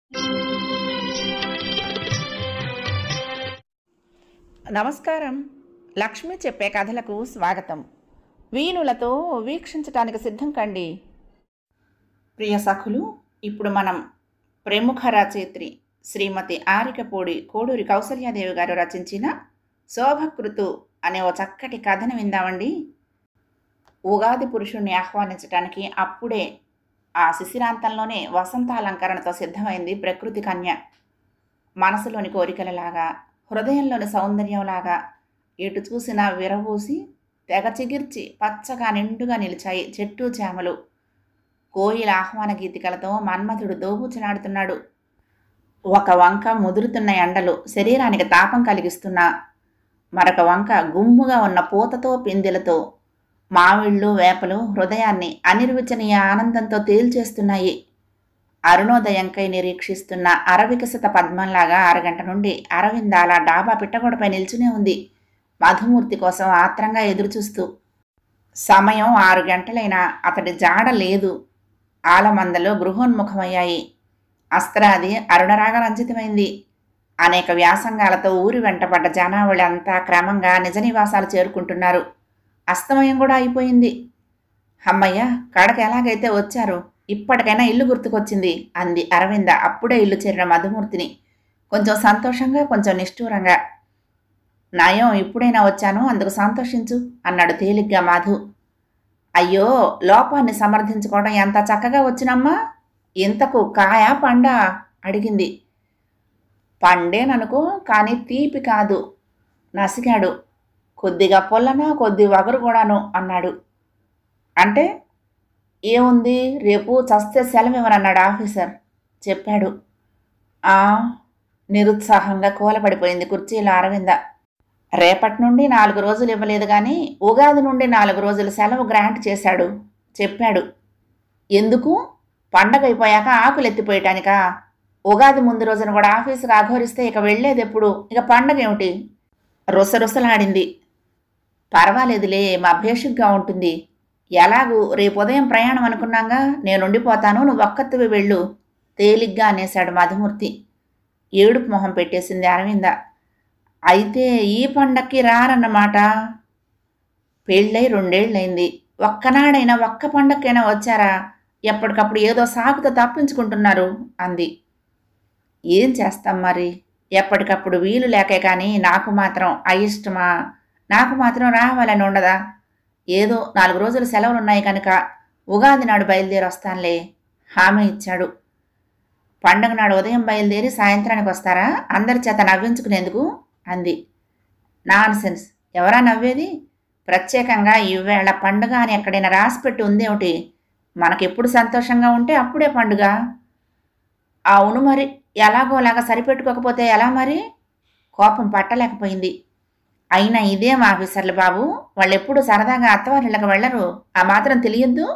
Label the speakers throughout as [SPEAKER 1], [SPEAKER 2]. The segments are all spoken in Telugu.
[SPEAKER 1] నమస్కారం. లక్ష్మి చెప్పే కథలకు స్వాగతం. వీణులతో వీక్షించటానికి సిద్ధం కండి. ప్రియ సఖులు, ఇప్పుడు మనం ప్రముఖ రచయిత్రి శ్రీమతి ఆరికపూడి కోడూరి కౌసల్యాదేవి గారు రచించిన శోభకృతు అనే ఓ చక్కటి కథను విందామండి. ఉగాది పురుషుణ్ణి ఆహ్వానించటానికి అప్పుడే ఆ శిశిరాంతంలోనే వసంతాలంకరణతో సిద్ధమైంది ప్రకృతి కన్య. మనసులోని కోరికలలాగా, హృదయంలోని సౌందర్యంలాగా ఎటు చూసినా విరబూసి తెగ చిగిర్చి పచ్చగా నిండుగా నిలిచాయి చెట్టు చేమలు. కోయిల ఆహ్వాన గీతికలతో మన్మథుడు దోబూచులాడుతున్నాడు. ఒక వంక ముదురుతున్న ఎండలు శరీరానికి తాపం కలిగిస్తున్నా, మరొక వంక గుమ్ముగా ఉన్న పూతతో పిందెలతో మామిళ్ళు వేపలు హృదయాన్ని అనిర్వచనీయ ఆనందంతో తేల్చేస్తున్నాయి. అరుణోదయంకై నిరీక్షిస్తున్న అరవికసిత పద్మంలాగా అరగంట నుండి అరవిందాల డాబా పిట్టగొడపై నిల్చునే ఉంది, మధుమూర్తి కోసం ఆత్రంగా ఎదురుచూస్తూ. సమయం 6 గంటలైనా అతడి జాడ లేదు. ఆలమందలో గృహోన్ముఖమయ్యాయి. అస్త్రాది అరుణరాగరంజితమైంది. అనేక వ్యాసంగాలతో ఊరి వెంటపడ్డ జనావళి అంతా క్రమంగా నిజ నివాసాలు చేరుకుంటున్నారు. అస్తమయం కూడా అయిపోయింది. అమ్మయ్య, కడకు ఎలాగైతే వచ్చారు, ఇప్పటికైనా ఇల్లు గుర్తుకొచ్చింది అంది అరవింద అప్పుడే ఇల్లు చేరిన మధుమూర్తిని, కొంచెం సంతోషంగా కొంచెం నిష్ఠూరంగా. నయం, ఇప్పుడైనా వచ్చాను, అందుకు సంతోషించు అన్నాడు తేలిగ్గా మధు. అయ్యో, లోపాన్ని సమర్థించుకోవడం ఎంత చక్కగా వచ్చినమ్మా. ఇంతకు కాయా పండా అడిగింది. పండేననుకో, కానీ తీపి కాదు నసిగాడు. కొద్దిగా పొల్లనా కొద్ది వగరు కూడాను అన్నాడు. అంటే ఏముంది, రేపు చస్తే సెలవివ్వనన్నాడు ఆఫీసర్ చెప్పాడు. నిరుత్సాహంగా కూలపడిపోయింది కుర్చీలో అరవింద. రేపటి నుండి 4 రోజులు ఇవ్వలేదు, కానీ ఉగాది నుండి 4 రోజులు సెలవు గ్రాంట్ చేశాడు చెప్పాడు. ఎందుకు? పండగ అయిపోయాక ఆకులు ఎత్తిపోయటానికా? ఉగాది ముందు రోజున కూడా ఆఫీసుకు అఘోరిస్తే ఇక వెళ్ళేది ఎప్పుడు? ఇక పండగ ఏమిటి? రుసరుసలాడింది. పర్వాలేదులే, మా భేషుగ్గా ఉంటుంది. ఎలాగూ రేపు ఉదయం ప్రయాణం అనుకున్నాగా, నేనుండిపోతాను, నువ్వు ఒక్కత్తివి వెళ్ళు తేలిగ్గా అనేశాడు మధుమూర్తి. ఏడుపు మొహం పెట్టేసింది అరవింద. అయితే ఈ పండక్కి రారన్నమాట. పెళ్ళై 2 ఏళ్ళైంది. ఒక్కనాడైనా ఒక్క పండక్కైనా వచ్చారా? ఎప్పటికప్పుడు ఏదో సాకుతో తప్పించుకుంటున్నారు అంది. ఏం చేస్తాం మరి, ఎప్పటికప్పుడు వీలు లేకే, కానీ నాకు మాత్రం అయిష్టమా? నాకు మాత్రం రావాలని ఉండదా? ఏదో 4 రోజులు సెలవులున్నాయి కనుక ఉగాది నాడు బయలుదేరి వస్తానులే హామీ ఇచ్చాడు. పండగ నాడు ఉదయం బయలుదేరి సాయంత్రానికి వస్తారా? అందరి చేత నవ్వించుకునేందుకు అంది. నాన్సెన్స్, ఎవరా నవ్వేది? ప్రత్యేకంగా ఈవేళ పండుగ అని ఎక్కడైనా రాసిపెట్టి ఉందేమిటి? మనకెప్పుడు సంతోషంగా ఉంటే అప్పుడే పండుగ. అవును మరి, ఎలాగోలాగా సరిపెట్టుకోకపోతే ఎలా మరి? కోపం పట్టలేకపోయింది. అయినా ఇదేం ఆఫీసర్లు బాబు, వాళ్ళెప్పుడు సరదాగా అత్తవారిళ్ళకి వెళ్ళరు, ఆ మాత్రం తెలియద్దు?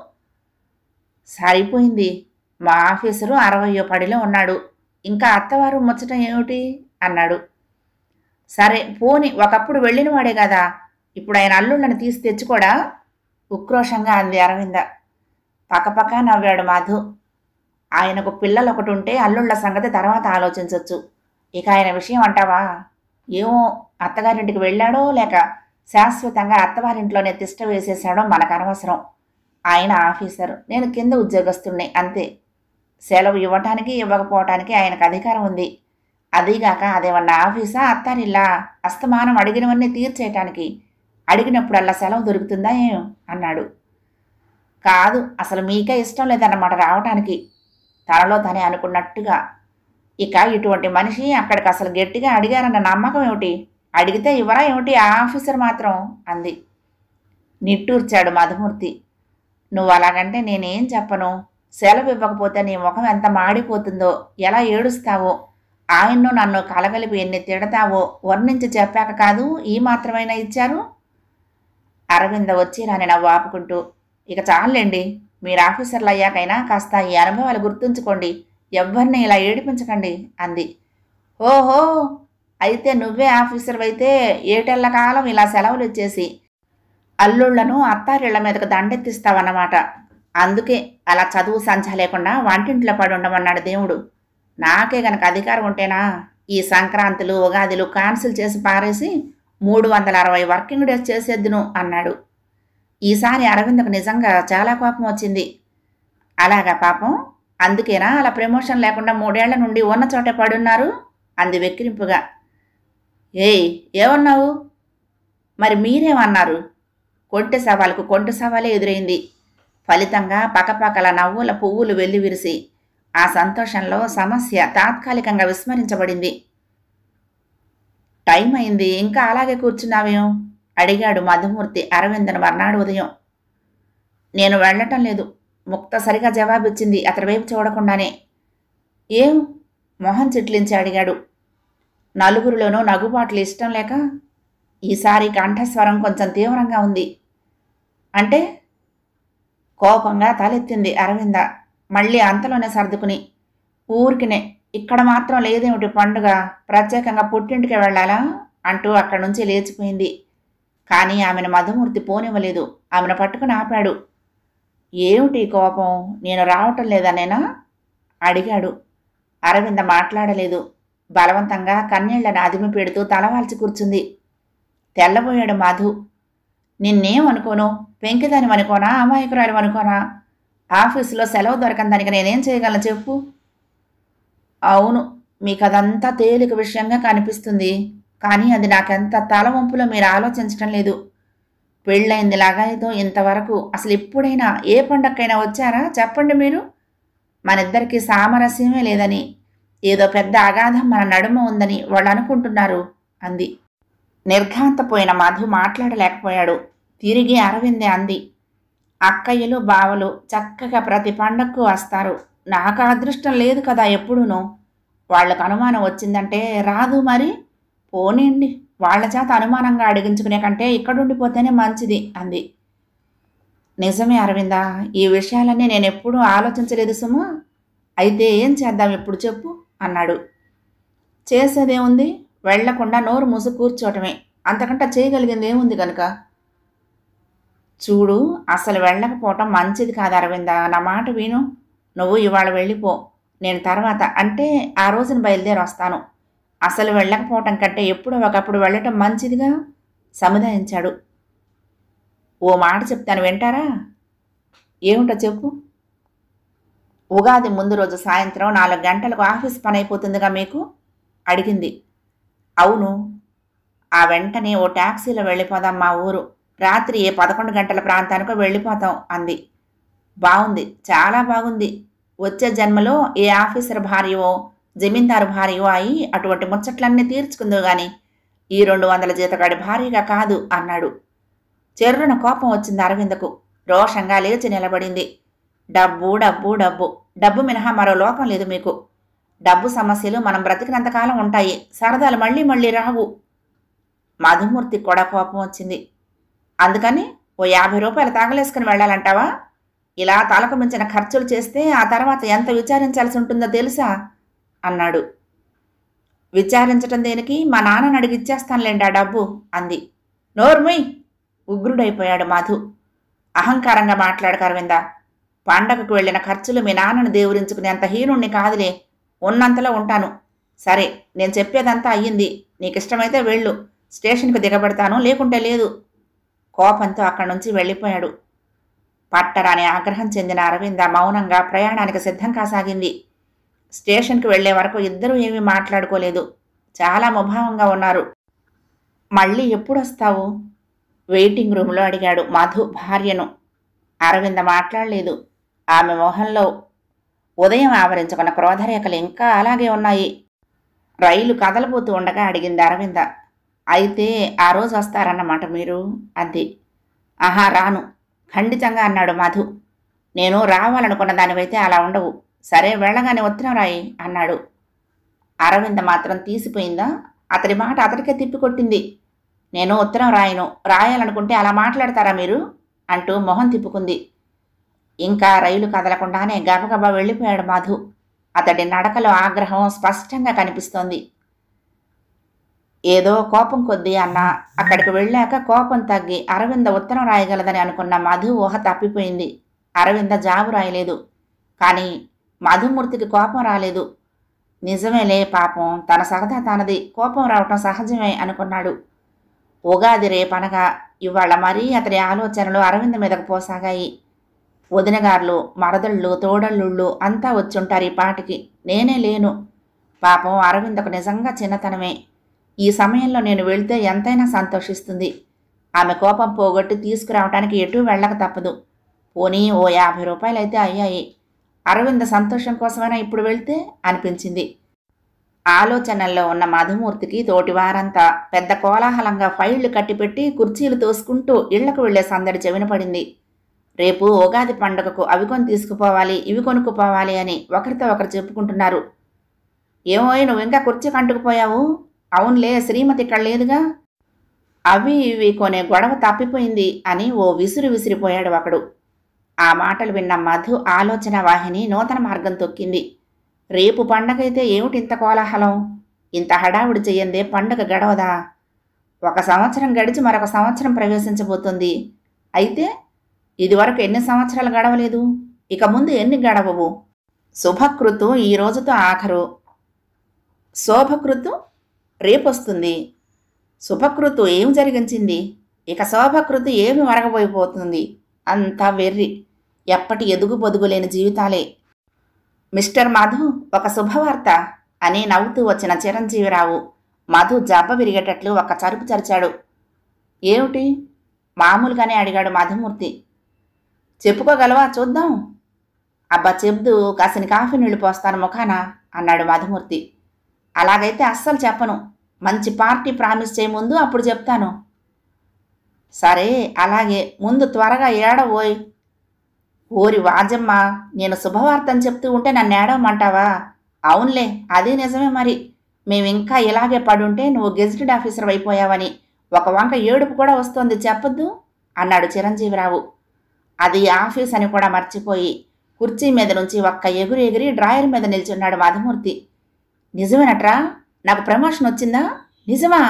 [SPEAKER 1] సరిపోయింది, మా ఆఫీసరు 60వ పడిలో ఉన్నాడు, ఇంకా అత్తవారు ముచ్చటం ఏమిటి అన్నాడు. సరే పోని, ఒకప్పుడు వెళ్ళినవాడే కదా, ఇప్పుడు ఆయన అల్లుళ్ళని తీసి తెచ్చుకోడా? ఉక్రోషంగా అంది అరవింద. పక్కపక్క నవ్వాడు మధు. ఆయనకు పిల్లలు ఒకటి ఉంటే అల్లుళ్ళ సంగతి తర్వాత ఆలోచించవచ్చు. ఇక ఆయన విషయం అంటావా? ఏమో, అత్తగారింటికి వెళ్ళాడో లేక శాశ్వతంగా అత్తవారింట్లోనే తిష్ట వేసేశాడో మనకు అనవసరం. ఆయన ఆఫీసరు, నేను కింద ఉద్యోగస్తుణ్ణి అంతే. సెలవు ఇవ్వటానికి ఇవ్వకపోవటానికి ఆయనకు అధికారం ఉంది. అదీగాక అదేమన్నా ఆఫీసా అత్తారిల్లా? అస్తమానం అడిగినవన్నీ తీర్చేయటానికి అడిగినప్పుడల్లా సెలవు దొరుకుతుందా ఏం అన్నాడు. కాదు, అసలు మీకే ఇష్టం లేదన్నమాట రావటానికి తనలో తనే అనుకున్నట్టుగా. ఇక ఇటువంటి మనిషి అక్కడికి అసలు గట్టిగా అడిగారన్న నమ్మకం ఏమిటి? అడిగితే ఇవ్వరా ఏమిటి ఆ ఆఫీసర్ మాత్రం అంది. నిట్టూర్చాడు మధుమూర్తి. నువ్వు అలాగంటే నేనేం చెప్పను. సెలవు ఇవ్వకపోతే నీ ముఖం ఎంత మాడిపోతుందో, ఎలా ఏడుస్తావో, ఆయన్ను నన్ను కలగలిపి ఎన్ని తిడతావో వర్ణించి చెప్పాక కాదు ఈ మాత్రమైనా ఇచ్చారు. అరవింద వచ్చి రాని నవ్వు ఆపుకుంటూ, ఇక చాలండి, మీరు ఆఫీసర్లు అయ్యాకైనా కాస్త ఈ అనుభవాలు గుర్తుంచుకోండి, ఎవ్వరిని ఇలా ఏడిపించకండి అంది. ఓహో, అయితే నువ్వే ఆఫీసర్ అయితే ఏటెళ్ల కాలం ఇలా సెలవులు ఇచ్చేసి అల్లుళ్లను అత్తారిళ్ల మీదకు దండెత్తిస్తావన్నమాట. అందుకే అలా చదువు సంచ లేకుండా వంటింట్లో పడి ఉండమన్నాడు దేవుడు. నాకే గనక అధికారం ఉంటేనా ఈ సంక్రాంతులు ఉగాదిలు క్యాన్సిల్ చేసి పారేసి 360 వర్కింగ్ డేస్ చేసేద్దును అన్నాడు. ఈసారి అరవిందకు నిజంగా చాలా కోపం వచ్చింది. అలాగా పాపం, అందుకేనా అలా ప్రమోషన్ లేకుండా 3 ఏళ్ల నుండి ఉన్న చోటే పడున్నారు అంది వెక్కిరింపుగా. ఏయ్, ఏమన్నావు? మరి మీరేమన్నారు? కొంటె సవాలుకు కొంటె సవాలే ఎదురైంది. ఫలితంగా పకపకల నవ్వుల పువ్వులు వెల్లివిరిసి ఆ సంతోషంలో సమస్య తాత్కాలికంగా విస్మరించబడింది. టైం అయింది, ఇంకా అలాగే కూర్చున్నావేం అడిగాడు మధుమూర్తి అరవిందను మర్నాడు ఉదయం. నేను వెళ్ళటం లేదు, ముక్తసరిగా జవాబిచ్చింది అతడి వైపు చూడకుండానే. ఏం? మొహం చిట్లించి అడిగాడు. నలుగురిలోనూ నగుబాట్లు ఇష్టం లేక. ఈసారి కంఠస్వరం కొంచెం తీవ్రంగా ఉంది. అంటే? కోపంగా తలెత్తింది అరవింద. మళ్ళీ అంతలోనే సర్దుకుని, ఊరికినే ఇక్కడ మాత్రం లేదేమిటి పండుగ, ప్రత్యేకంగా పుట్టింటికి వెళ్ళాలా అంటూ అక్కడి నుంచి లేచిపోయింది. కానీ ఆమెను మధుమూర్తి పోనివ్వలేదు. ఆమెను పట్టుకుని ఆపాడు. ఏమిటి కోపం? నేను రావటం లేదనేనా అడిగాడు. అరవింద మాట్లాడలేదు. బలవంతంగా కన్నీళ్లను అదిమి పెడుతూ తలవాల్చి కూర్చుంది. తెల్లబోయాడు మధు. నిన్నేం అనుకోను, పెంకిదాని అనుకోనా, అమాయకురాలు అనుకోనా? ఆఫీసులో సెలవు దొరకని దానికి నేనేం చేయగలను చెప్పు? అవును, మీకు అదంతా తేలిక విషయంగా కనిపిస్తుంది. కానీ అది నాకెంత తలవంపులో మీరు ఆలోచించటం లేదు. పెళ్ళైంది లాగాయితో ఇంతవరకు అసలు ఎప్పుడైనా ఏ పండక్కైనా వచ్చారా చెప్పండి మీరు? మనిద్దరికీ సామరస్యమే లేదని, ఏదో పెద్ద అగాధం మన నడుమ ఉందని వాళ్ళు అనుకుంటున్నారు అంది. నిర్ఘాంతపోయిన మధు మాట్లాడలేకపోయాడు. తిరిగి అరవిందే అంది. అక్కయ్యలు బావలు చక్కగా ప్రతి పండక్కు వస్తారు. నాకు అదృష్టం లేదు కదా ఎప్పుడూనూ. వాళ్లకు అనుమానం వచ్చిందంటే రాదు మరి. పోనీండి, వాళ్ల చేత అనుమానంగా అడిగించుకునే కంటే ఇక్కడుండిపోతేనే మంచిది అంది. నిజమే అరవిందా, ఈ విషయాలన్నీ నేనెప్పుడూ ఆలోచించలేదు సుమా. అయితే ఏం చేద్దాం ఇప్పుడు చెప్పు అన్నాడు. చేసేదేముంది, వెళ్లకుండా నోరు మూసి కూర్చోటమే. అంతకంటే చేయగలిగింది ఏముంది కనుక. చూడు, అసలు వెళ్ళకపోవటం మంచిది కాదు అరవింద. నా మాట విను. నువ్వు ఇవాళ వెళ్ళిపో, నేను తర్వాత అంటే ఆ రోజున బయలుదేరి వస్తాను. అసలు వెళ్ళకపోవటం కంటే ఎప్పుడో ఒకప్పుడు వెళ్ళటం మంచిదిగా సముదాయించాడు. ఓ మాట చెప్తాను, వింటారా? ఏమిటో చెప్పు. ఉగాది ముందు రోజు సాయంత్రం 4 గంటలకు ఆఫీస్ పని అయిపోతుందిగా మీకు అడిగింది. అవును. ఆ వెంటనే ఓ ట్యాక్సీలో వెళ్ళిపోదాం మా ఊరు. రాత్రి 11 గంటల ప్రాంతానికో వెళ్ళిపోతాం అంది. బాగుంది, చాలా బాగుంది. వచ్చే జన్మలో ఏ ఆఫీసర్ భార్యవో జమీందారు భార్యవో అయి అటువంటి ముచ్చట్లన్నీ తీర్చుకుందో గాని ఈ 200 జీతగాడి భార్యగా కాదు అన్నాడు. చెర్రున కోపం వచ్చింది అరవిందకు. రోషంగా లేచి నిలబడింది. డబ్బు డబ్బు డబ్బు, డబ్బు మినహా మరో లోకం లేదు మీకు. డబ్బు సమస్యలు మనం బ్రతికినంతకాలం ఉంటాయి, సరదాలు మళ్ళీ మళ్ళీ రావు. మధుమూర్తికి కూడా కోపం వచ్చింది. అందుకని ఓ 50 రూపాయలు తాగలేసుకుని వెళ్ళాలంటావా? ఇలా తలకు మించిన ఖర్చులు చేస్తే ఆ తర్వాత ఎంత విచారించాల్సి ఉంటుందో తెలుసా అన్నాడు. విచారించటం దేనికి, మా నాన్నని అడిగి ఇచ్చేస్తానులేండి ఆ డబ్బు అంది. నోర్ముయ్, ఉగ్రుడైపోయాడు మధు. అహంకారంగా మాట్లాడక అరవింద. పండగకు వెళ్ళిన ఖర్చులు మీ నాన్నను దేవురించుకునేంత హీనుణ్ణి కాదులే. ఉన్నంతలో ఉంటాను. సరే, నేను చెప్పేదంతా అయ్యింది. నీకిష్టమైతే వెళ్ళు. స్టేషన్కు దిగబడతాను, లేకుంటే లేదు. కోపంతో అక్కడి నుంచి వెళ్ళిపోయాడు. పట్టరాని ఆగ్రహం చెందిన అరవింద మౌనంగా ప్రయాణానికి సిద్ధం కాసాగింది. స్టేషన్కి వెళ్లే వరకు ఇద్దరూ ఏమీ మాట్లాడుకోలేదు. చాలా ముభావంగా ఉన్నారు. మళ్ళీ ఎప్పుడొస్తావు? వెయిటింగ్ రూమ్లో అడిగాడు మధు భార్యను. అరవింద మాట్లాడలేదు. ఆమె మొహంలో ఉదయం ఆవరించుకున్న క్రోధరేఖలు ఇంకా అలాగే ఉన్నాయి. రైలు కదలబోతూ ఉండగా అడిగింది అరవింద. అయితే ఆ రోజు వస్తారన్నమాట మీరు అంది. ఆహా, రాను ఖండితంగా అన్నాడు మధు. నేను రావాలనుకున్న దానివైతే అలా ఉండవు. సరే, వెళ్ళగానే ఉత్తరం రాయి అన్నాడు. అరవింద మాత్రం తీసిపోయిందా? అతడి మాట అతడికే తిప్పికొట్టింది. నేను ఉత్తరం రాయను, రాయాలనుకుంటే అలా మాట్లాడతారా మీరు అంటూ మొహం తిప్పుకుంది. ఇంకా రైలు కదలకుండానే గబగబా వెళ్ళిపోయాడు మధు. అతడి నడకలో ఆగ్రహం స్పష్టంగా కనిపిస్తోంది. ఏదో కోపం కొద్దీ అన్నా అక్కడికి వెళ్ళాక కోపం తగ్గి అరవింద ఉత్తరం రాయగలదని అనుకున్న మధు ఊహ తప్పిపోయింది. అరవింద జాబు రాయలేదు. కానీ మధుమూర్తికి కోపం రాలేదు. నిజమేలే పాపం, తన సరదా తనది, కోపం రావటం సహజమే అనుకున్నాడు. ఉగాది రేపనగా ఇవాళ మరీ అతని ఆలోచనలు అరవింద్ మీదకు పోసాగాయి. వదినగారులు, మరదళ్ళు, తోడళ్ళుళ్ళు అంతా వచ్చుంటారు ఈ పాటికి. నేనే లేను. పాపం అరవిందకు నిజంగా చిన్నతనమే. ఈ సమయంలో నేను వెళ్తే ఎంతైనా సంతోషిస్తుంది. ఆమె కోపం పోగొట్టి తీసుకురావటానికి ఎటూ వెళ్ళక తప్పదు. పోనీ ఓ 50 రూపాయలైతే అయ్యాయి. అరవింద సంతోషం కోసమైనా ఇప్పుడు వెళ్తే అనిపించింది. ఆలోచనల్లో ఉన్న మధుమూర్తికి తోటివారంతా పెద్ద కోలాహలంగా ఫైళ్లు కట్టిపెట్టి కుర్చీలు తోసుకుంటూ ఇళ్లకు వెళ్లే సందడి చెవిన పడింది. రేపు ఉగాది పండుగకు అవి కొని తీసుకుపోవాలి, ఇవి కొనుక్కుపోవాలి అని ఒకరితో ఒకరు చెప్పుకుంటున్నారు. ఏమోయ్, నువ్వు ఇంకా కుర్చీ కంటుకుపోయావు? అవునులే, శ్రీమతి ఇక్కడ లేదుగా. అవి ఇవి కొనే గొడవ తప్పిపోయింది అని ఓ విసిరిపోయాడు ఒకడు. ఆ మాటలు విన్న మధు ఆలోచన వాహిని నూతన మార్గం తొక్కింది. రేపు పండగైతే ఏమిటింత కోలాహలం? ఇంత హడావుడి చెయ్యందే పండగ గడవదా? ఒక సంవత్సరం గడిచి మరొక సంవత్సరం ప్రవేశించబోతుంది. అయితే ఇదివరకు ఎన్ని సంవత్సరాలు గడవలేదు, ఇక ముందు ఎన్ని గడవవు? శుభకృతు ఈ రోజుతో ఆఖరు. శోభకృతు రేపొస్తుంది. శుభకృతు ఏం జరిగించింది? ఇక శోభకృతు ఏమి వరగబోయిపోతుంది? అంతా వెర్రి, ఎప్పటి ఎదుగు పొదుగులేని జీవితాలే. మిస్టర్ మధు, ఒక శుభవార్త అని నవ్వుతూ వచ్చిన చిరంజీవిరావు మధు జబ్బ విరిగేటట్లు ఒక చరుపు చరిచాడు. ఏమిటి? మామూలుగానే అడిగాడు మధుమూర్తి. చెప్పుకోగలవా చూద్దాం? అబ్బా చెప్దు, కాసిని కాఫీ నీళ్లు పోస్తాను ముఖాన అన్నాడు మధుమూర్తి. అలాగైతే అస్సలు చెప్పను. మంచి పార్టీ ప్రామిస్ చేయ ముందు అప్పుడు చెప్తాను. సరే అలాగే, ముందు త్వరగా ఏడవోయ్. ఓరి వాజమ్మ, నేను శుభవార్తని చెప్తూ ఉంటే నన్ను ఏడవమంటావా? అవునులే, అది నిజమే. మరి మేమింకా ఇలాగే పడుంటే నువ్వు గెజిటెడ్ ఆఫీసర్ అయిపోయావని ఒక వంక ఏడుపు కూడా వస్తోంది, చెప్పొద్దు అన్నాడు చిరంజీవిరావు. అది ఆఫీస్ అని కూడా మర్చిపోయి కుర్చీ మీద నుంచి ఒక్క ఎగురి డ్రాయర్ మీద నిల్చున్నాడు మధుమూర్తి. నిజమేనట్రా? నాకు ప్రమోషన్ వచ్చిందా? నిజమా?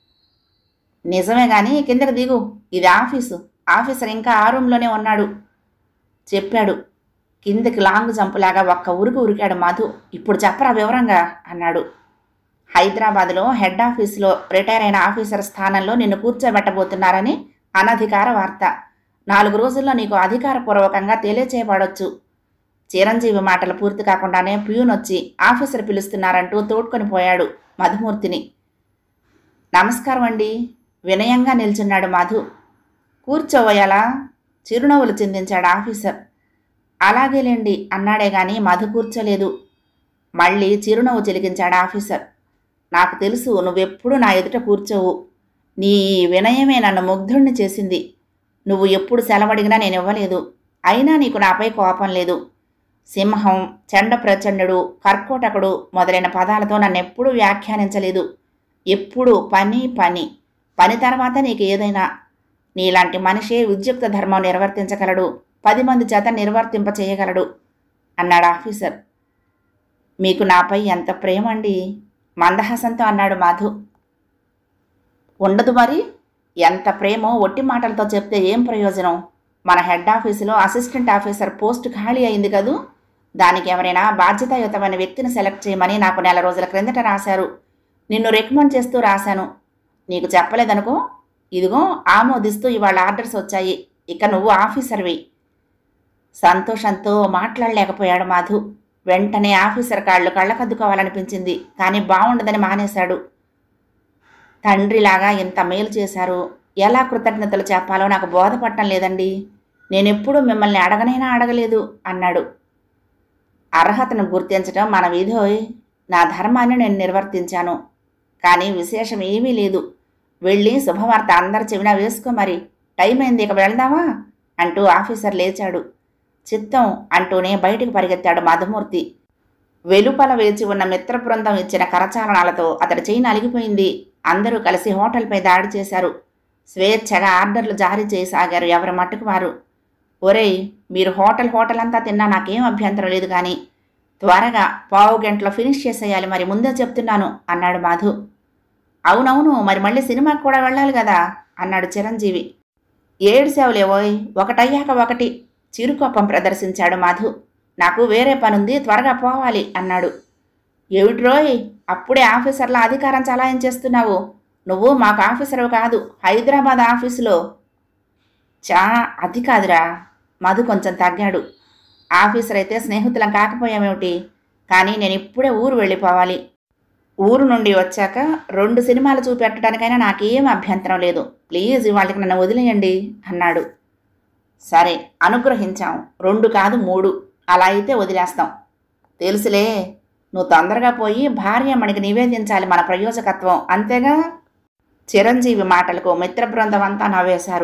[SPEAKER 1] నిజమే గాని కిందకి దిగు, ఇది ఆఫీసు. ఆఫీసర్ ఇంకా ఆ రూమ్లోనే ఉన్నాడు చెప్పాడు. కిందకి లాంగ్ జంపులాగా ఒక్క ఉరికాడు మధు. ఇప్పుడు చెప్పరా వివరంగా అన్నాడు. హైదరాబాద్లో హెడ్ ఆఫీసులో రిటైర్ అయిన ఆఫీసర్ స్థానంలో నిన్ను కూర్చోబెట్టబోతున్నారని అనధికార వార్త. 4 రోజుల్లో నీకు అధికారపూర్వకంగా తెలియచేయబడొచ్చు. చిరంజీవి మాటలు పూర్తి కాకుండానే ప్యూన్ వచ్చి ఆఫీసర్ పిలుస్తున్నారంటూ తోడ్కొని పోయాడు మధుమూర్తిని. నమస్కారం అండి, వినయంగా నిల్చున్నాడు మధు. కూర్చోవయ్యాలా? చిరునవ్వులు చిందించాడు ఆఫీసర్. అలాగేలేండి అన్నాడే గాని మధు కూర్చోలేదు. మళ్ళీ చిరునవ్వు చిలికించాడు ఆఫీసర్. నాకు తెలుసు, నువ్వెప్పుడు నా ఎదుట కూర్చోవు. నీ వినయమే నన్ను ముగ్ధుణ్ణి చేసింది. నువ్వు ఎప్పుడు సెలవడిగినా నేను ఇవ్వలేదు. అయినా నీకు నాపై కోపం లేదు. సింహం, చండ ప్రచండుడు, కర్కోటకుడు మొదలైన పదాలతో నన్నెప్పుడూ వ్యాఖ్యానించలేదు. ఎప్పుడూ పని పని పని తర్వాత నీకు ఏదైనా. నీలాంటి మనిషే ఉద్యుక్త ధర్మం నిర్వర్తించగలడు, 10 మంది చేత నిర్వర్తింప చేయగలడు అన్నాడు ఆఫీసర్. మీకు నాపై ఎంత ప్రేమండి మందహాసంతో అన్నాడు మధు. ఉండదు మరి, ఎంత ప్రేమో ఒట్టి మాటలతో చెప్తే ఏం ప్రయోజనం? మన హెడ్ ఆఫీసులో అసిస్టెంట్ ఆఫీసర్ పోస్టు ఖాళీ అయింది కదూ. దానికి ఎవరైనా బాధ్యతాయుతమైన వ్యక్తిని సెలెక్ట్ చేయమని నాకు 4 రోజుల క్రిందట రాశారు. నిన్ను రికమెండ్ చేస్తూ రాశాను. నీకు చెప్పలేదనుకో. ఇదిగో ఆమోదిస్తూ ఇవాళ ఆర్డర్స్ వచ్చాయి. ఇక నువ్వు ఆఫీసర్వి. సంతోషంతో మాట్లాడలేకపోయాడు మధు. వెంటనే ఆఫీసర్ కాళ్ళు కళ్ళకద్దుకోవాలనిపించింది, కానీ బాగుండదని మానేశాడు. తండ్రిలాగా ఇంత మేలు చేశారు, ఎలా కృతజ్ఞతలు చెప్పాలో నాకు బోధపడటం లేదండి. నేనెప్పుడూ మిమ్మల్ని అడగనైనా అడగలేదు అన్నాడు. అర్హతను గుర్తించడం మన విధోయ్. నా ధర్మాన్ని నేను నిర్వర్తించాను. కానీ విశేషం ఏమీ లేదు. వెళ్ళి శుభవార్త అందరి చెవినా వేసుకో. మరి టైం అయింది, ఇక వెళ్దామా అంటూ ఆఫీసర్ లేచాడు. చిత్తం అంటూనే బయటికి పరిగెత్తాడు మధుమూర్తి. వెలుపల వేచి ఉన్న మిత్ర బృందం ఇచ్చిన కరచాలనాలతో అతడి చెయ్యి నలిగిపోయింది. అందరూ కలిసి హోటల్పై దాడి చేశారు. స్వేచ్ఛగా ఆర్డర్లు జారీ చేయసాగారు ఎవరి మట్టుకు వారు. ఒరేయ్, మీరు హోటల్ అంతా తిన్నా నాకేం అభ్యంతరం లేదు, కానీ త్వరగా 15 గంటలో ఫినిష్ చేసేయాలి. మరి ముందే చెప్తున్నాను అన్నాడు మధు. అవునవును, మరి మళ్ళీ సినిమాకి కూడా వెళ్ళాలి కదా అన్నాడు చిరంజీవి. ఏడ్చావులేవోయ్, ఒకటయ్యాక ఒకటి చిరుకోపం ప్రదర్శించాడు మధు. నాకు వేరే పనుంది, త్వరగా పోవాలి అన్నాడు. ఏమిట్రోయ్, అప్పుడే ఆఫీసర్ల అధికారం చలాయించేస్తున్నావు? నువ్వు మాకు ఆఫీసరు కాదు, హైదరాబాద్ ఆఫీసులో. చా, అది కాదురా. మధు కొంచెం తగ్గాడు. ఆఫీసర్ అయితే స్నేహితులం కాకపోయామేమిటి? కానీ నేను ఇప్పుడే ఊరు వెళ్ళిపోవాలి. ఊరు నుండి వచ్చాక 2 సినిమాలు చూపెట్టడానికైనా నాకేం అభ్యంతరం లేదు. ప్లీజ్ వాళ్ళకి నన్ను వదిలేయండి అన్నాడు. సరే, అనుగ్రహించాం. 2 కాదు 3. అలా అయితే వదిలేస్తాం. తెలుసులే, నువ్వు తొందరగా పోయి భార్యమ్మనికి నివేదించాలి మన ప్రయోజకత్వం, అంతేగా? చిరంజీవి మాటలకు మిత్ర బృందం అంతా నవ్వేశారు.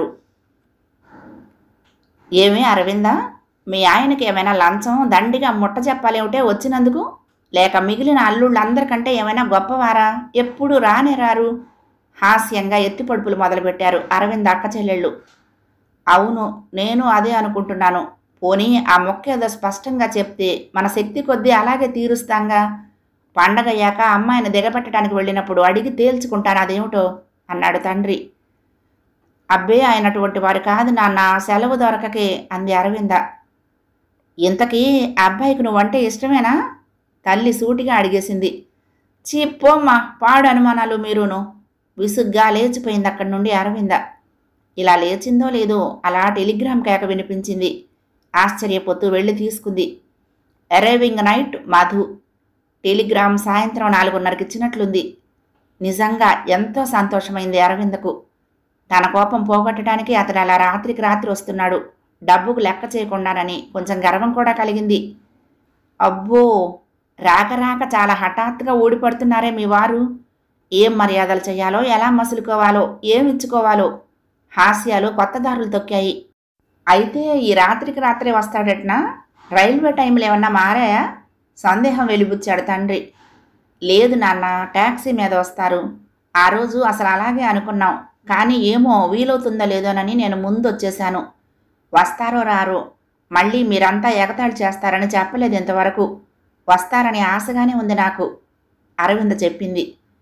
[SPEAKER 1] ఏమీ అరవిందా, మీ ఆయనకి ఏమైనా లంచం దండిగా ముట్ట చెప్పాలేమిటే వచ్చినందుకు? లేక మిగిలిన అల్లుళ్ళందరికంటే ఏమైనా గొప్పవారా? ఎప్పుడు రానే రారు? హాస్యంగా ఎత్తిపడుపులు మొదలుపెట్టారు అరవింద్ అక్క చెల్లెళ్ళు. అవును, నేను అదే అనుకుంటున్నాను. పోనీ ఆ మొక్క ఏదో స్పష్టంగా చెప్తే మన శక్తి కొద్దీ అలాగే తీరుస్తాంగా. పండగయ్యాక అమ్మాయిని దిగబెట్టడానికి వెళ్ళినప్పుడు అడిగి తేల్చుకుంటాను అదేమిటో అన్నాడు తండ్రి. అబ్బే, ఆయనటువంటి వారు కాదు నాన్న, సెలవు దొరకకే అంది అరవింద. ఇంతకీ అబ్బాయికి నువ్వంటే ఇష్టమేనా? తల్లి సూటిగా అడిగేసింది. పోమ్మా, పాడు అనుమానాలు మీరును. విసుగ్గా లేచిపోయింది అక్కడి నుండి అరవింద. ఇలా లేచిందో లేదో అలా టెలిగ్రామ్ కేక వినిపించింది. ఆశ్చర్యపోతూ వెళ్ళి తీసుకుంది. Arriving night Madhu. టెలిగ్రామ్ సాయంత్రం 4:30కి ఇచ్చినట్లుంది. నిజంగా ఎంతో సంతోషమైంది అరవిందకు. తన కోపం పోగొట్టడానికి అతడు అలా రాత్రికి రాత్రి వస్తున్నాడు, డబ్బుకు లెక్క చేయకుండానని కొంచెం గర్వం కూడా కలిగింది. అబ్బో, రాక రాక చాలా హఠాత్తుగా ఊడిపడుతున్నారే మీ వారు. ఏం మర్యాదలు చేయాలో, ఎలా మసులుకోవాలో, ఏం ఇచ్చుకోవాలో హాస్యాలు కొత్త దారులు తొక్కాయి. అయితే ఈ రాత్రికి రాత్రే వస్తాడట్నా? రైల్వే టైంలు ఏమన్నా మారాయా? సందేహం వెలిబుచ్చాడు తండ్రి. లేదు నాన్న, ట్యాక్సీ మీద వస్తారు. ఆ రోజు అసలు అలాగే అనుకున్నాం, కానీ ఏమో వీలవుతుందో లేదోనని నేను ముందు వచ్చేశాను. వస్తారో రారో, మళ్ళీ మీరంతా ఎగతాళి చేస్తారని చెప్పలేదు ఇంతవరకు. వస్తారని ఆశగానే ఉంది నాకు, అరవింద చెప్పింది.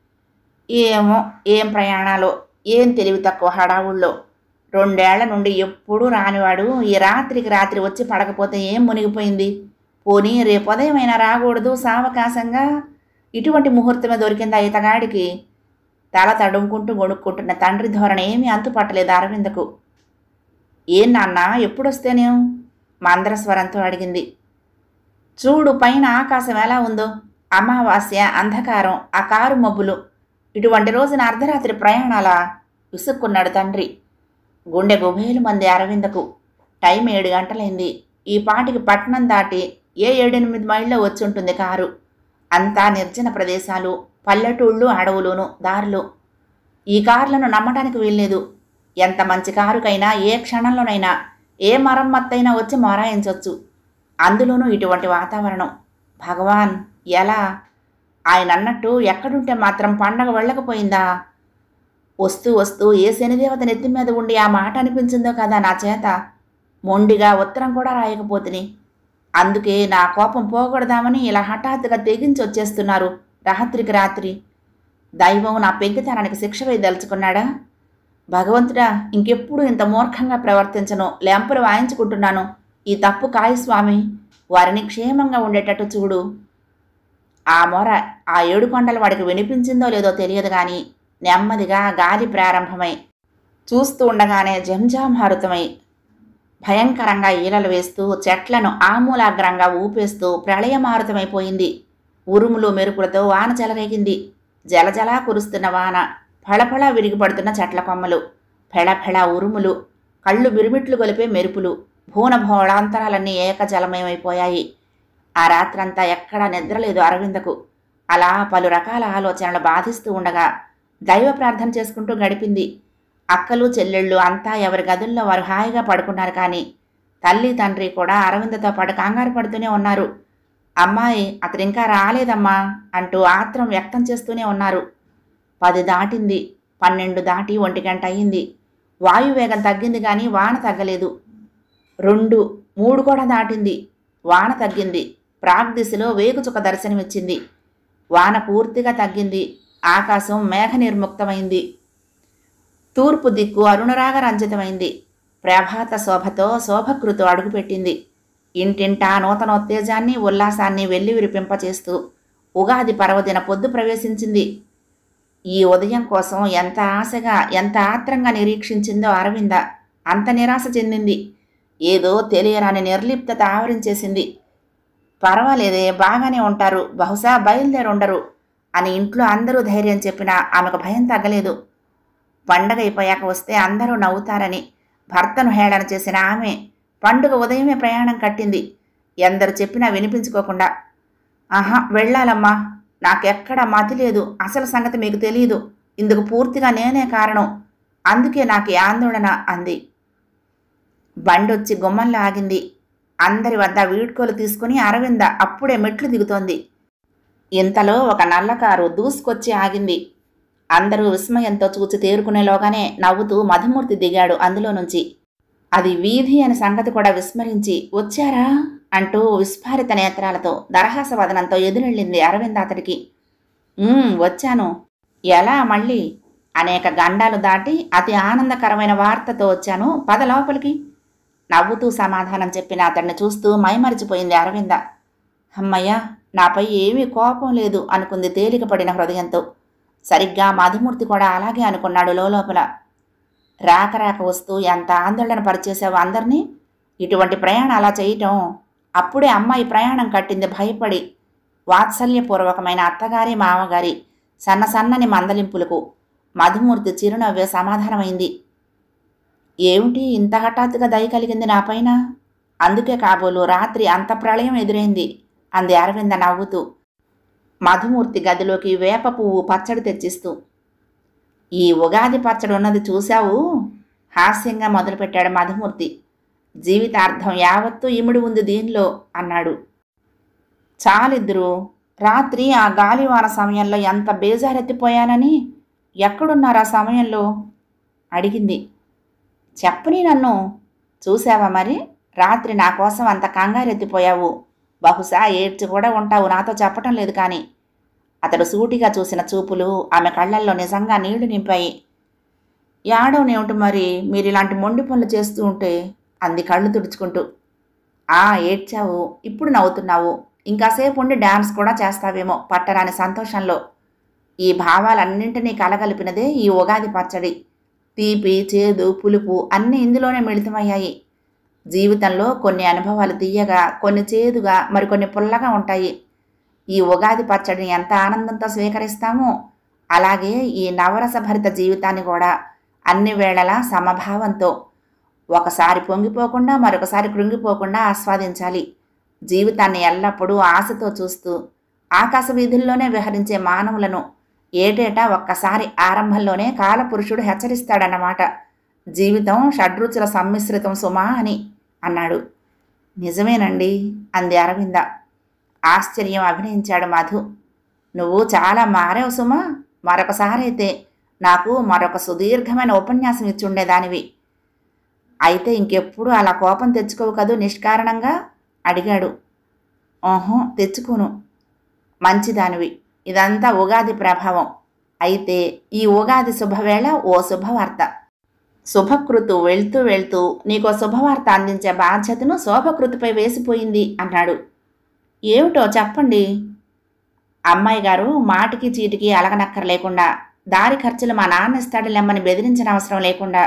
[SPEAKER 1] ఏమో ఏం ప్రయాణాలో, ఏం తెలివి తక్కువ హడావుల్లో. 2 ఏళ్ల నుండి ఎప్పుడూ రానివాడు ఈ రాత్రికి రాత్రి వచ్చి పడకపోతే ఏం మునిగిపోయింది? పోనీ రేపొదయమైనా రాకూడదు సావకాశంగా? ఇటువంటి ముహూర్తమే దొరికిందా ఇతగాడికి? తల తడుముకుంటూ గొణుక్కుంటున్న తండ్రి ధోరణి ఏమీ అంతుపట్టలేదు అరవిందకు. ఏం నాన్న, ఎప్పుడొస్తేనేం? మందరస్వరంతో అడిగింది. చూడు, పైన ఆకాశం ఎలా ఉందో. అమావాస్య, అంధకారం, ఆ కారు మబ్బులు. ఇటువంటి రోజున అర్ధరాత్రి ప్రయాణాలా? విసుక్కున్నాడు తండ్రి. గుండె గుబేలు మంది అరవిందకు. టైం 7 గంటలైంది. ఈ పాటికి పట్నం దాటి ఏ 7-8 మైళ్ళలో వచ్చుంటుంది కారు. అంతా నిర్జన ప్రదేశాలు, పల్లెటూళ్ళు, అడవులును దారులు. ఈ కార్లను నమ్మటానికి వీల్లేదు. ఎంత మంచి కారుకైనా ఏ క్షణంలోనైనా ఏ మరమ్మత్తైనా వచ్చి మొరాయించవచ్చు. అందులోనూ ఇటువంటి వాతావరణం. భగవాన్, ఎలా? ఆయన అన్నట్టు ఎక్కడుంటే మాత్రం పండగ వెళ్ళకపోయిందా? వస్తూ వస్తూ ఏ శనిదేవత నెత్తి మీద ఉండి ఆ మాట అనిపించిందో కదా నా చేత. మొండిగా ఉత్తరం కూడా రాయకపోతిని. అందుకే నా కోపం పోగొడదామని ఇలా హఠాత్తుగా తెగించి వచ్చేస్తున్నారు రాత్రికి రాత్రి. దైవం నా పెంకితనానికి శిక్ష వేయదలుచుకున్నాడా? భగవంతుడా, ఇంకెప్పుడు ఇంత మూర్ఖంగా ప్రవర్తించను. లెంపలు వాయించుకుంటున్నాను. ఈ తప్పు కాయి స్వామి, వారిని క్షేమంగా ఉండేటట్టు చూడు. ఆ మొర ఆ 7 కొండల వాడికి వినిపించిందో లేదో తెలియదు కానీ నెమ్మదిగా గాలి ప్రారంభమై చూస్తూ ఉండగానే జంజాంహారుతమై భయంకరంగా ఈలలు వేస్తూ చెట్లను ఆమూలాగ్రంగా ఊపేస్తూ ప్రళయమారుతమైపోయింది. ఉరుములు మెరుపులతో వాన చెలరేగింది. జలజలా కురుస్తున్న వాన, ఫళఫళ విరిగిపడుతున్న చెట్ల కొమ్మలు, ఫెళఫెళ ఉరుములు, కళ్ళు బిరుమిట్లు గొలిపే మెరుపులు, భూనభోళాంతరాలన్నీ ఏకజలమయమైపోయాయి. ఆ రాత్రంతా ఎక్కడా నిద్రలేదు అరవిందకు. అలా పలు రకాల ఆలోచనలు బాధిస్తూ ఉండగా దైవ ప్రార్థన చేసుకుంటూ గడిపింది. అక్కలు చెల్లెళ్ళు అంతా ఎవరి గదుల్లో వారు హాయిగా పడుకున్నారు. కానీ తల్లి తండ్రి కూడా అరవిందతో పాటు కంగారు పడుతూనే ఉన్నారు. అమ్మాయి, అతడింకా రాలేదమ్మా అంటూ ఆత్రం వ్యక్తం చేస్తూనే ఉన్నారు. 10 దాటింది, 12 దాటి 1 గంట అయ్యింది. వాయువేగం తగ్గింది కానీ వాన తగ్గలేదు. 2, 3 కూడా దాటింది. వాన తగ్గింది. ప్రాగ్దిశలో వేగుచుక్క దర్శనమిచ్చింది. వాన పూర్తిగా తగ్గింది. ఆకాశం మేఘ నిర్ముక్తమైంది. తూర్పు దిక్కు అరుణరాగ రంజితమైంది. ప్రభాత శోభతో శోభకృతు అడుగుపెట్టింది. ఇంటింటా నూతనోత్తేజాన్ని ఉల్లాసాన్ని వెల్లివిరిపింపచేస్తూ ఉగాది పర్వదిన పొద్దు ప్రవేశించింది. ఈ ఉదయం కోసం ఎంత ఆశగా, ఎంత ఆత్రంగా నిరీక్షించిందో అరవింద అంత నిరాశ చెందింది. ఏదో తెలియరాని నిర్లిప్తత ఆవరించేసింది. పర్వాలేదే, బాగానే ఉంటారు, బహుశా బయలుదేరుండరు అని ఇంట్లో అందరూ ధైర్యం చెప్పినా ఆమెకు భయం తగ్గలేదు. పండగ అయిపోయాక వస్తే అందరూ నవ్వుతారని భర్తను హేళన చేసిన ఆమె పండుగ ఉదయమే ప్రయాణం కట్టింది. ఎందరు చెప్పినా వినిపించుకోకుండా. ఆహా, వెళ్ళాలమ్మా, నాకెక్కడా మతి లేదు, అసలు సంగతి మీకు తెలియదు, ఇందుకు పూర్తిగా నేనే కారణం, అందుకే నాకు ఈ ఆందోళన అంది. బండొచ్చి గుమ్మంలో ఆగింది. అందరి వద్ద వీడ్కోలు తీసుకుని అరవింద అప్పుడే మెట్లు దిగుతోంది. ఇంతలో ఒక నల్ల కారు దూసుకొచ్చి ఆగింది. అందరూ విస్మయంతో చూచి తేరుకునేలోగానే నవ్వుతూ మధుమూర్తి దిగాడు అందులో నుంచి. అది వీధి అని సంగతి కూడా విస్మరించి వచ్చారా అంటూ విస్ఫారిత నేత్రాలతో దరహాసవదనంతో ఎదురెళ్ళింది అరవింద అతడికి. వచ్చాను. ఎలా మళ్ళీ? అనేక గండాలు దాటి అతి ఆనందకరమైన వార్తతో వచ్చాను, పద లోపలికి నవ్వుతూ సమాధానం చెప్పిన అతడిని చూస్తూ మైమరిచిపోయింది అరవింద. అమ్మయ్య, నాపై ఏమీ కోపం లేదు అనుకుంది తేలికపడిన హృదయంతో. సరిగ్గా మధుమూర్తి కూడా అలాగే అనుకున్నాడు లోపల. రాక రాక వస్తూ ఎంత ఆందోళన పరిచేసావు అందరినీ. ఇటువంటి ప్రయాణం అలా చేయటం. అప్పుడే అమ్మాయి ప్రయాణం కట్టింది భయపడి. వాత్సల్యపూర్వకమైన అత్తగారి మామగారి సన్నసన్నని మందలింపులకు మధుమూర్తి చిరునవ్వే సమాధానమైంది. ఏమిటి ఇంత హఠాత్తుగా దయ కలిగింది నాపైన? అందుకే కాబోలు రాత్రి అంత ప్రళయం ఎదురైంది అంది అరవింద నవ్వుతూ, మధుమూర్తి గదిలోకి వేప పువ్వు పచ్చడి తెచ్చిస్తూ. ఈ ఉగాది పచ్చడి ఉన్నది చూశావు? హాస్యంగా మొదలుపెట్టాడు మధుమూర్తి. జీవితార్థం యావత్తూ ఇమిడి ఉంది దీనిలో అన్నాడు. చాలిద్దరు, రాత్రి ఆ గాలివాన సమయంలో ఎంత బేజారెత్తిపోయానని. ఎక్కడున్నారు ఆ సమయంలో అడిగింది. చెప్పని నన్ను. చూసావా మరి, రాత్రి నా కోసం అంత కంగారెత్తిపోయావు. బహుశా ఏడ్చి కూడా ఉంటావు, నాతో చెప్పటం లేదు కానీ. అతడు సూటిగా చూసిన చూపులు ఆమె కళ్ళల్లో నిజంగా నీళ్లు నింపాయి. ఏడవనేమిటి మరి, మీరిలాంటి మొండి పనులు చేస్తూ ఉంటే అంది కళ్ళు తుడుచుకుంటూ. ఏడ్చావు, ఇప్పుడు నవ్వుతున్నావు, ఇంకాసేపు ఉండి డ్యాన్స్ కూడా చేస్తావేమో పట్టరాని సంతోషంలో. ఈ భావాలన్నింటినీ కలగలిపినదే ఈ ఉగాది పచ్చడి. తీపి, చేదు, పులుపు అన్నీ ఇందులోనే మిళితమయ్యాయి. జీవితంలో కొన్ని అనుభవాలు తీయగా, కొన్ని చేదుగా, మరికొన్ని పుల్లగా ఉంటాయి. ఈ ఉగాది పచ్చడిని ఎంత ఆనందంతో స్వీకరిస్తామో అలాగే ఈ నవరసభరిత జీవితాన్ని కూడా అన్ని వేళలా సమభావంతో, ఒకసారి పొంగిపోకుండా మరొకసారి కృంగిపోకుండా ఆస్వాదించాలి. జీవితాన్ని ఎల్లప్పుడూ ఆశతో చూస్తూ ఆకాశ వీధుల్లోనే విహరించే మానవులను ఏటేటా ఒక్కసారి ఆరంభంలోనే కాలపురుషుడు హెచ్చరిస్తాడన్నమాట. జీవితం షడ్రుచుల సమ్మిశ్రితం సుమా అని అన్నాడు. నిజమేనండి అంది అరవింద. ఆశ్చర్యం అభినయించాడు మధు. నువ్వు చాలా మారావు సుమా. మరొకసారి అయితే నాకు మరొక సుదీర్ఘమైన ఉపన్యాసం ఇచ్చుండేదానివి. అయితే ఇంకెప్పుడు అలా కోపం తెచ్చుకోవు కదూ నిష్కారణంగా అడిగాడు. తెచ్చుకోను. మంచిదానివి. ఇదంతా ఉగాది ప్రభావం. అయితే ఈ ఉగాది శుభవేళ ఓ శుభవార్త. శుభకృతు వెళ్తూ వెళ్తూ నీకో శుభవార్త అందించే బాధ్యతను శోభకృతిపై వేసిపోయింది అన్నాడు. ఏమిటో చెప్పండి. అమ్మాయి గారు మాటికి చీటికి అలగనక్కర్లేకుండా, దారి ఖర్చులు మా నాన్న ఇస్తాడులేమ్మని బెదిరించిన అవసరం లేకుండా.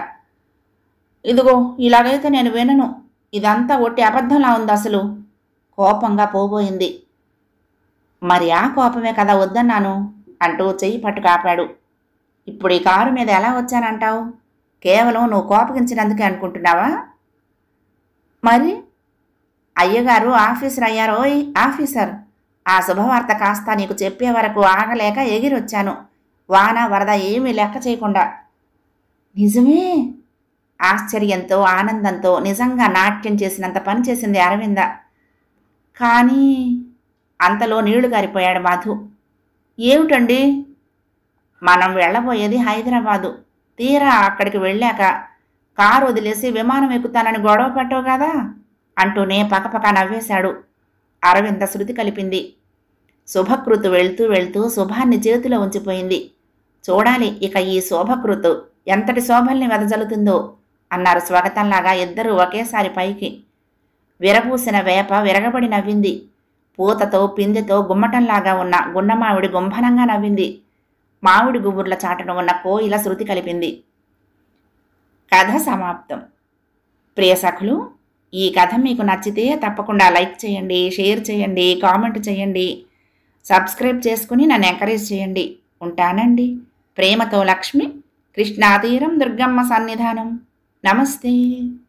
[SPEAKER 1] ఇదిగో ఇలాగైతే నేను వినను, ఇదంతా ఒట్టి అబద్ధంలా ఉంది అసలు. కోపంగా పోబోయింది. మరి ఆ కోపమే కదా వద్దన్నాను అంటూ చెయ్యి పట్టు కాపాడు. ఇప్పుడు ఈ కారు మీద ఎలా వచ్చానంటావు? కేవలం నువ్వు కోపగించినందుకే అనుకుంటున్నావా? మరి అయ్యగారు ఆఫీసర్ అయ్యారోయ్ ఆఫీసర్. ఆ శుభవార్త కాస్త నీకు చెప్పే వరకు ఆగలేక ఎగిరొచ్చాను, వాన వరద ఏమీ లెక్క చేయకుండా. నిజమే? ఆశ్చర్యంతో ఆనందంతో నిజంగా నాట్యం చేసినంత పని చేసింది అరవింద. కానీ అంతలో నీళ్లు గారిపోయాడు మధు. ఏమిటండి? మనం వెళ్ళబోయేది హైదరాబాదు. తీరా అక్కడికి వెళ్ళాక కారు వదిలేసి విమానం ఎక్కుతానని గొడవ పెట్టవు కదా అంటూనే పకపక నవ్వేశాడు. అరవింద శృతి కలిపింది. శుభకృతు వెళ్తూ వెళ్తూ శుభాన్ని చేతిలో ఉంచిపోయింది. చూడాలి ఇక ఈ శోభకృతు ఎంతటి శోభల్ని వెదజల్లుతుందో అన్నారు స్వాగతంలాగా ఇద్దరూ ఒకేసారి పైకి. విరబూసిన వేప విరగబడి నవ్వింది. పూతతో పిందెతో గుమ్మటంలాగా ఉన్న గున్నమావిడి గుంభనంగా నవ్వింది. మామిడి గుబుర్ల చాటున ఉన్న కోయిల శృతి కలిపింది. కథ సమాప్తం. ప్రియ సఖులు, ఈ కథ మీకు నచ్చితే తప్పకుండా లైక్ చేయండి, షేర్ చేయండి, కామెంట్ చేయండి, సబ్స్క్రైబ్ చేసుకుని నన్ను ఎంకరేజ్ చేయండి. ఉంటానండి. ప్రేమతో లక్ష్మి, కృష్ణాతీరం, దుర్గమ్మ సన్నిధానం. నమస్తే.